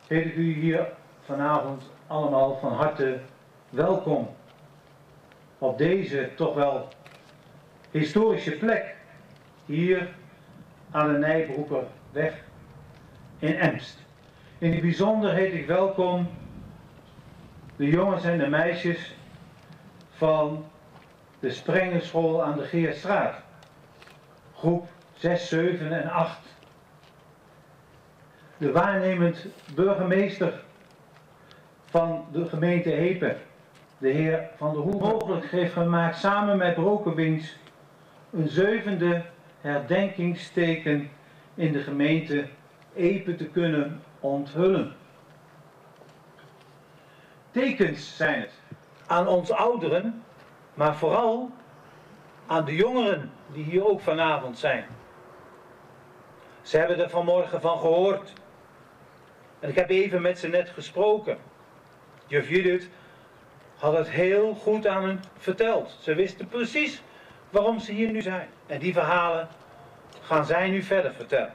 heet ik u hier vanavond allemaal van harte welkom op deze toch wel historische plek hier aan de Nijbroekerweg in Emst. In het bijzonder heet ik welkom de jongens en de meisjes van de Sprengenschool aan de Geerstraat, groep 6, 7 en 8. De waarnemend burgemeester van de gemeente Hepe, de heer Van der Hoeven, mogelijk heeft gemaakt samen met Brokewings een 7e herdenkingsteken in de gemeente Epe te kunnen onthullen. Tekens zijn het aan ons ouderen, maar vooral aan de jongeren die hier ook vanavond zijn. Ze hebben er vanmorgen van gehoord. En ik heb even met ze net gesproken. Juf Judith had het heel goed aan hen verteld. Ze wisten precies waarom ze hier nu zijn. En die verhalen gaan zij nu verder vertellen.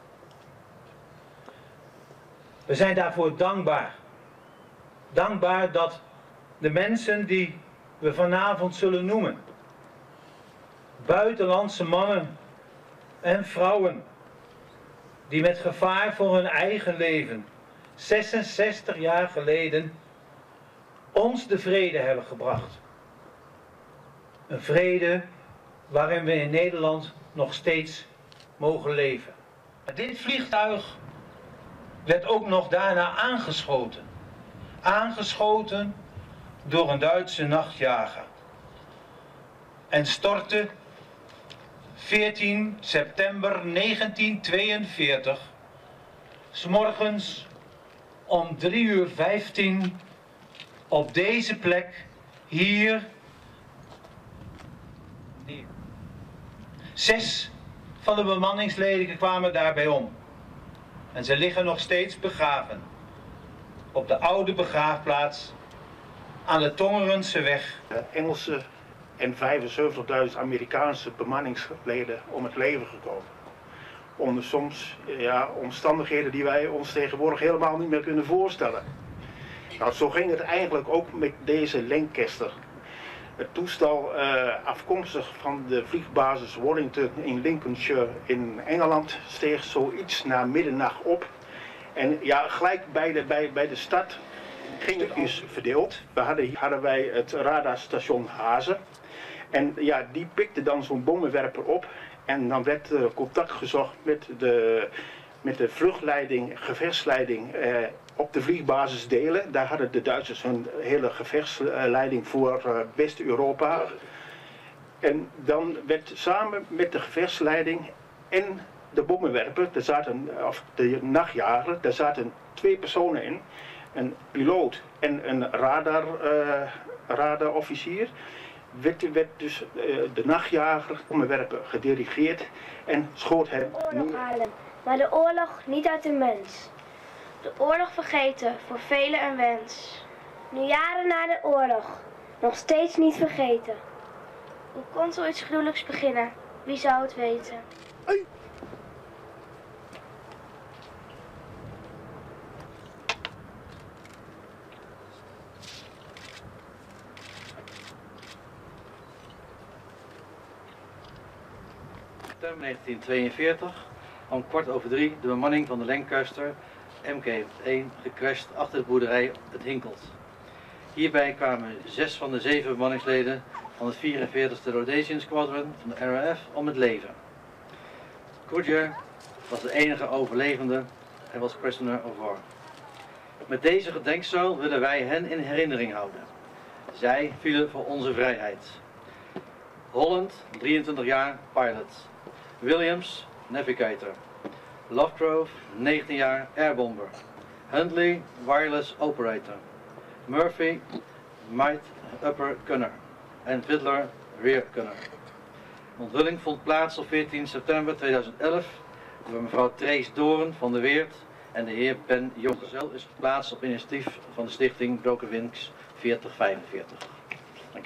We zijn daarvoor dankbaar. Dankbaar dat de mensen die we vanavond zullen noemen, buitenlandse mannen en vrouwen, die met gevaar voor hun eigen leven 66 jaar geleden ons de vrede hebben gebracht. Een vrede waarin we in Nederland nog steeds mogen leven. Dit vliegtuig werd ook nog daarna aangeschoten. Aangeschoten door een Duitse nachtjager. En stortte 14 september 1942, 's morgens om 3:15 op deze plek, hier. 6 van de bemanningsleden kwamen daarbij om. En ze liggen nog steeds begraven op de oude begraafplaats aan de Tongerenseweg. Engelse en 75.000 Amerikaanse bemanningsleden om het leven gekomen. Onder soms omstandigheden die wij ons tegenwoordig helemaal niet meer kunnen voorstellen. Nou, zo ging het eigenlijk ook met deze Lancaster. Het toestel afkomstig van de vliegbasis Wellington in Lincolnshire in Engeland steeg zoiets na middernacht op. En ja, gelijk bij de start ging het dus verdeeld. Hadden wij het radarstation Hazen. En ja, die pikte dan zo'n bommenwerper op. En dan werd contact gezocht met de vluchtleiding, gevechtsleiding op de vliegbasis Delen. Daar hadden de Duitsers hun hele gevechtsleiding voor West-Europa. En dan werd samen met de gevechtsleiding en de bommenwerper, of de nachtjager, daar zaten 2 personen in. Een piloot en een radarofficier. Werd dus de nachtjager, bommenwerper, gedirigeerd en schoot hem Oorlog halen, maar de oorlog niet uit de mens. De oorlog vergeten, voor velen een wens. Nu jaren na de oorlog, nog steeds niet vergeten. Hoe kon zoiets gruwelijks beginnen? Wie zou het weten? Hey. September 1942, om 2:15 de bemanning van de Lancaster Mk1 gecrashed achter de boerderij Het Hinkelt. Hierbij kwamen 6 van de 7 bemanningsleden van het 44e Rhodesian Squadron van de RAF om het leven. Goodyear was de enige overlevende en was prisoner of war. Met deze gedenkzuil willen wij hen in herinnering houden. Zij vielen voor onze vrijheid. Holland, 23 jaar, pilot. Williams, navigator. Lovegrove, 19 jaar, airbomber. Hundley, wireless operator. Murphy, might upper gunner. En Fiddler, rear gunner. De onthulling vond plaats op 14 september 2011 door mevrouw Trace Doorn van de Weert en de heer Ben Jonker. Is geplaatst op initiatief van de stichting Brokewings 4045. Dank u.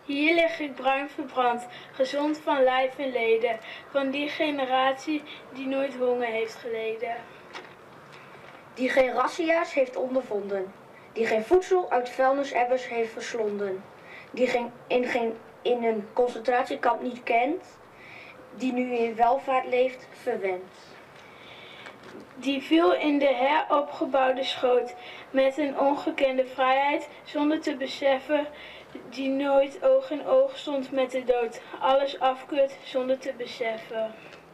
Hier lig ik bruin verbrand, gezond van lijf en leden, van die generatie die nooit honger heeft geleden. Die geen razzia's heeft ondervonden, die geen voedsel uit vuilnisebbers heeft verslonden, die in een concentratiekamp niet kent, die nu in welvaart leeft, verwend. Die viel in de heropgebouwde schoot, met een ongekende vrijheid, zonder te beseffen, die nooit oog in oog stond met de dood, alles afkeurt zonder te beseffen.